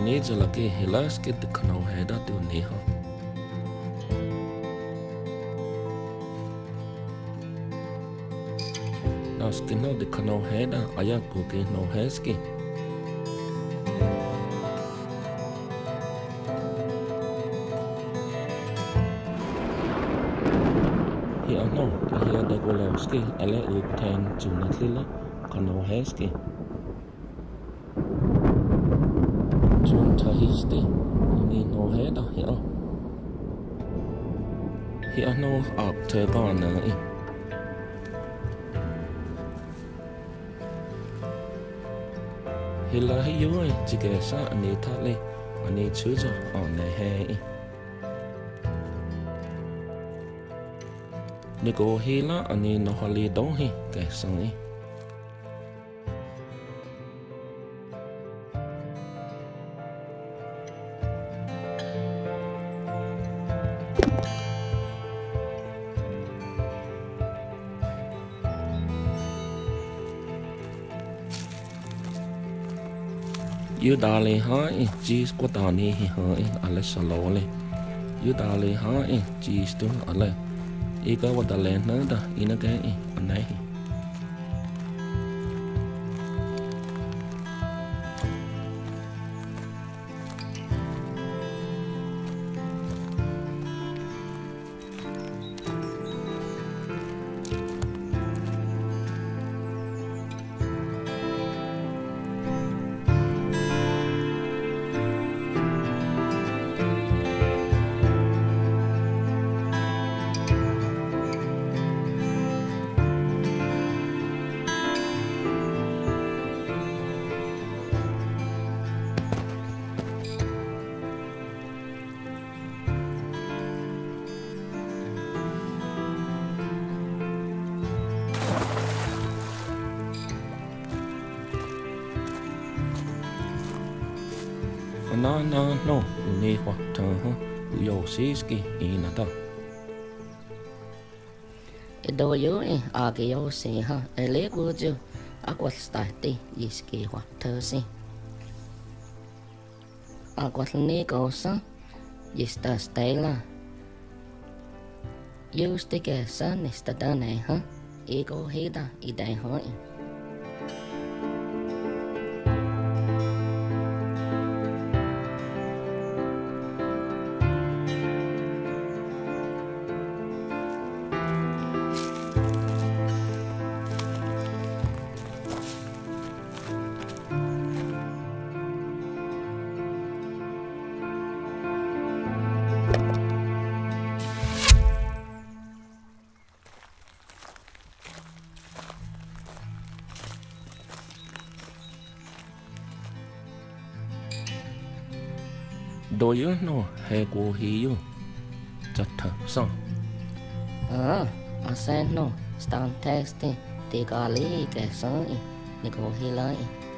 này cho là cái helas cái tự khăn hay đó tiêu này ha nó cái nó tự khăn hay đó ayat của cái nó hay cái hiện nó ayat đó của là cái ale út thành chủ nó thế là khăn hay cái chúng ta history ni no hết đó hiện nó ở thời còn nữa hiện là hay yếu ấy chỉ cái sao anh ấy thắt lên anh ấy chứa cho ở này hay nếu có hiện là anh ấy nó họ đi đâu hay cái sang ấy yêu đào lên hỏi chỉ có tao này hỏi alle salo lên yêu đào lên hỏi chỉ tôi alle ý có một đào lên nữa đó ý nó cái anh này no ni hoặc thơ yo siski ina ta do yo a ke yo se ha ele go jo aqua stati iski hoặc thơ si aqua ni ko sa yesta stella yo stike sa nesta dane ha ego heda idai ha đôi yếu nó hay của hiu chặt thở xong sen no stand testing thì có lý cái sáng thì có hi lại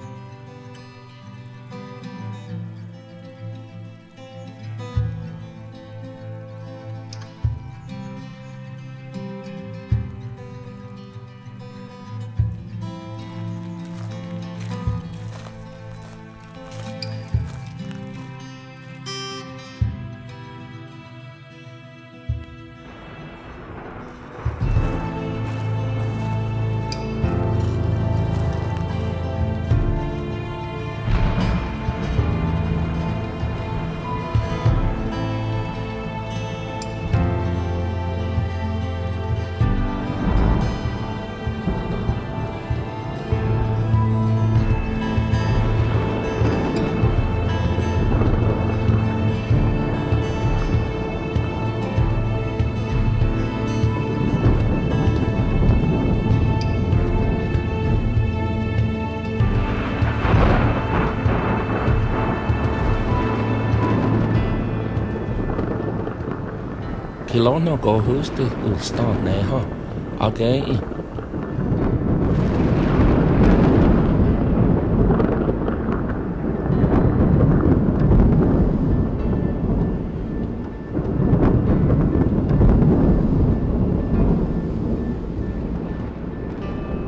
khi nó có hướng từ start này ha ok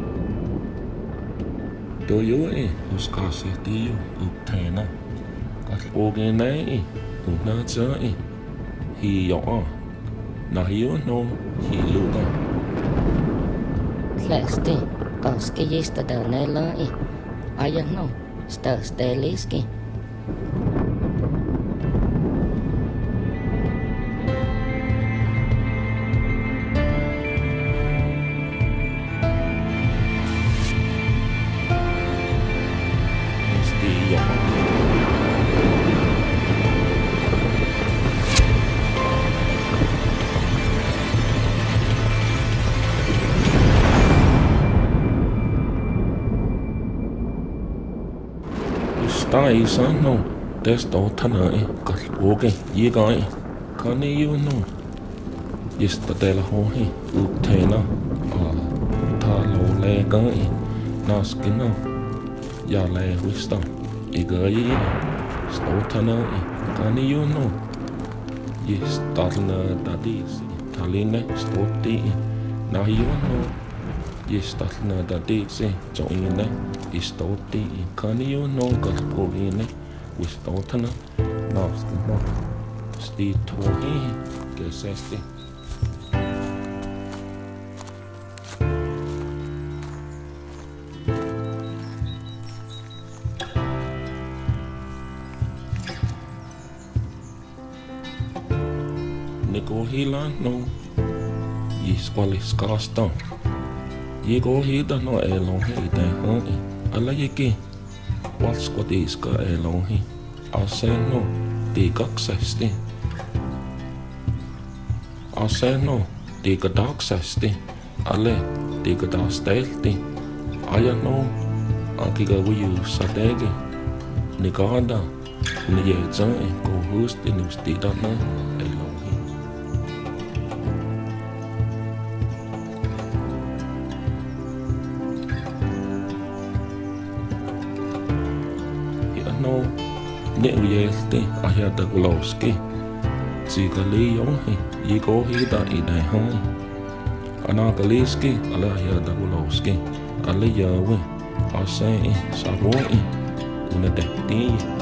do you scarcity you obtain Kalpoge nei, una tsai, hi yo, na hiu no, hi luda. Tlasti, koski jista danella i. Aja no, steliski. Tai san no, testo tanai, kalpoge, jigai, kani you no. Jista teillä hohi, utteena, talo legai, naskina, ja lehuista, igai, stotanai, kani you no. Jistalna dadisi, taline, stoti, nahi you no. Jistalna dadisi, joine, istoti, kani you no, kalpogine, wistotana, naskina, stitohi, kesesti. Niko hilan no, jisqualis kasta. Jiko hita no elonhi ite hoi, ala jiki, walsquatiska elonhi, aseno, tiikaksesti. Aseno, tiikadaksesti, ale, tiikadastelti, ajano, akiga wiyu sategi, nikada, nijetsae, kohusti nustidana, elonhi. No, ne ujelti ahjadaguloski. Tsikali johi, jiko hita idai hai. Anakaliski ala ahjadaguloski. Ale jawe, asei, savoi, una tehtiin.